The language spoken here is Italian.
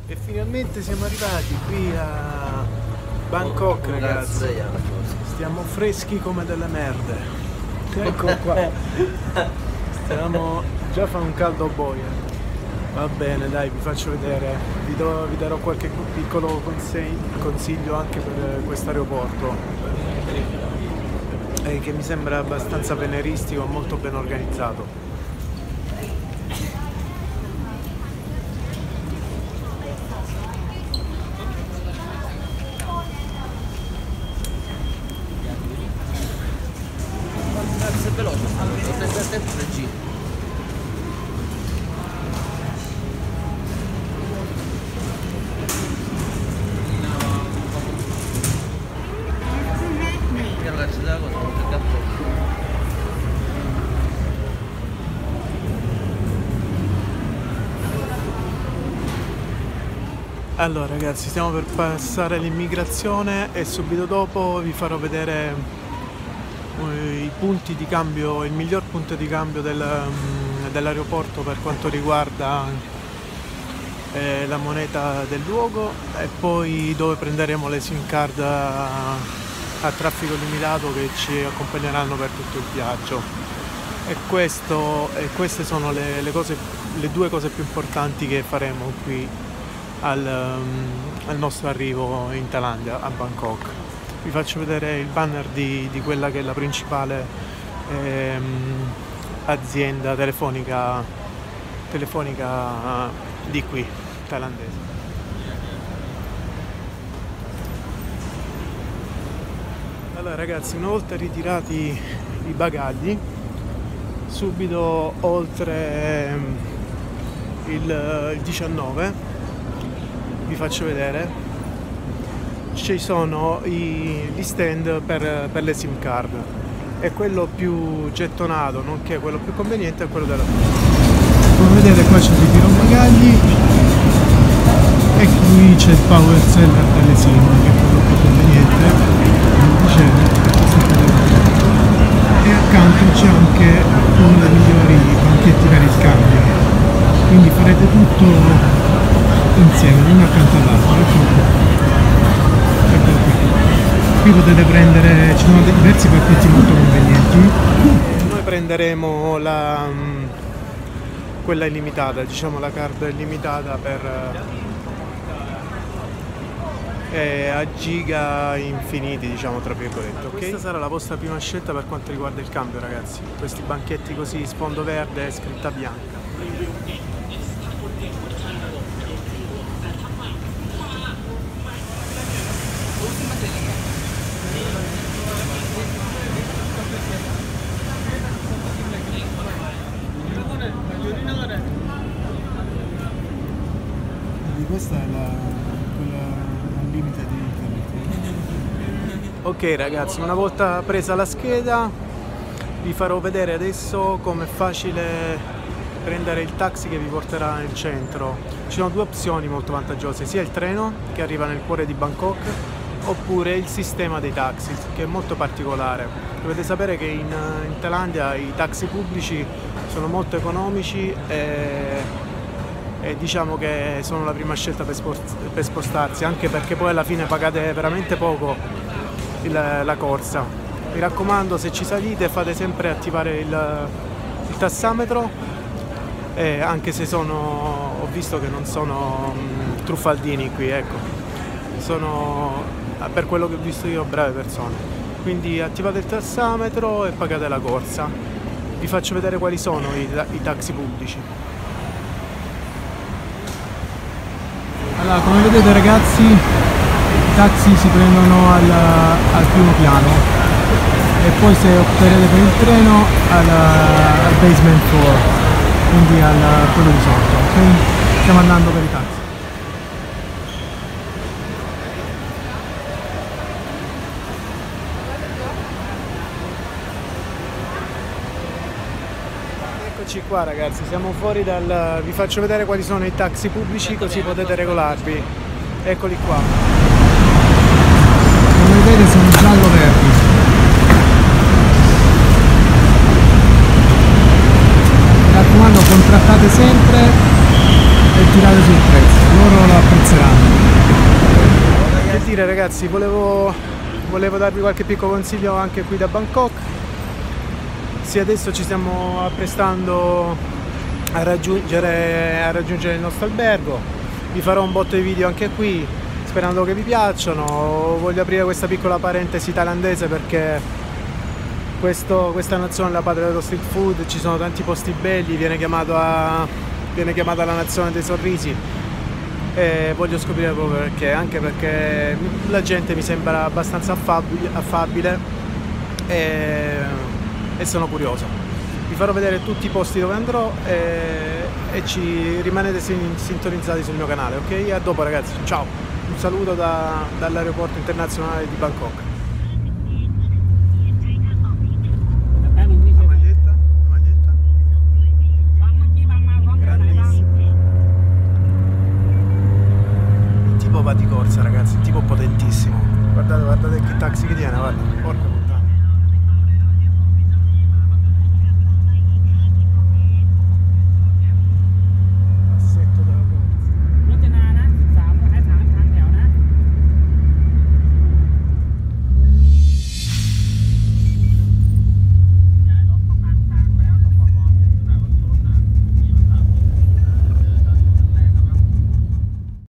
E finalmente siamo arrivati qui a Bangkok, ragazzi. Stiamo freschi come delle merde. Ecco qua. Già fa un caldo boia. Va bene, dai, vi faccio vedere. Vi darò qualche piccolo consiglio anche per questo aeroporto, che mi sembra abbastanza veneristico, molto ben organizzato. Veloce, sempre 3G. Ragazzi, della cosa, molto il gatto. Allora ragazzi, stiamo per passare l'immigrazione e subito dopo vi farò vedere i punti di cambio, il miglior punto di cambio dell'aeroporto per quanto riguarda la moneta del luogo, e poi dove prenderemo le SIM card a traffico limitato che ci accompagneranno per tutto il viaggio. E queste sono le due cose più importanti che faremo qui al nostro arrivo in Thailandia, a Bangkok. Vi faccio vedere il banner di quella che è la principale azienda telefonica di qui, thailandese. Allora ragazzi, una volta ritirati i bagagli, subito oltre il 19 vi faccio vedere, ci sono gli stand per le SIM card, e quello più gettonato, nonché quello più conveniente, è quello della... Come vedete qua c'è il ritiro bagagli e qui c'è il power seller delle SIM, che è quello più conveniente, e accanto c'è anche uno dei migliori banchetti per il cambio, quindi farete tutto insieme, uno accanto all'altro. Qui potete prendere, ci sono diversi pacchetti molto convenienti. Noi prenderemo quella illimitata, diciamo la card illimitata a giga infiniti, diciamo tra virgolette. Okay? Questa sarà la vostra prima scelta per quanto riguarda il cambio, ragazzi. Questi banchetti così, sfondo verde e scritta bianca. Questa è quella al limite di internet. Ok ragazzi, una volta presa la scheda vi farò vedere adesso com'è facile prendere il taxi che vi porterà nel centro. Ci sono due opzioni molto vantaggiose, sia il treno che arriva nel cuore di Bangkok, oppure il sistema dei taxi, che è molto particolare. Dovete sapere che in Thailandia i taxi pubblici sono molto economici e diciamo che sono la prima scelta per spostarsi, anche perché poi alla fine pagate veramente poco la corsa. Mi raccomando, se ci salite fate sempre attivare il tassametro, anche se ho visto che non sono truffaldini qui, ecco, sono, per quello che ho visto io, brave persone. Quindi attivate il tassametro e pagate la corsa. Vi faccio vedere quali sono i taxi pubblici. Allora, come vedete ragazzi, i taxi si prendono al primo piano e poi se opterete per il treno al basement floor, quindi al quello di sotto. Ok? Stiamo andando per i taxi. Eccoci qua ragazzi, siamo fuori vi faccio vedere quali sono i taxi pubblici, così potete regolarvi. Eccoli qua. Come vedete sono giallo-verdi. Mi raccomando, contrattate sempre e tirate sul prezzo, loro lo apprezzano. ragazzi, volevo darvi qualche piccolo consiglio anche qui da Bangkok. Sì, adesso ci stiamo apprestando a raggiungere il nostro albergo. Vi farò un botto di video anche qui, sperando che vi piacciono. Voglio aprire questa piccola parentesi thailandese perché questa nazione è la patria dello street food, ci sono tanti posti belli, viene chiamata la nazione dei sorrisi, e voglio scoprire proprio perché, anche perché la gente mi sembra abbastanza affabile e sono curioso. Vi farò vedere tutti i posti dove andrò e rimanete sintonizzati sul mio canale, ok? A dopo ragazzi, ciao! Un saluto dall'aeroporto internazionale di Bangkok. Va di corsa ragazzi, un tipo potentissimo, guardate che taxi che tiene, guarda, porca.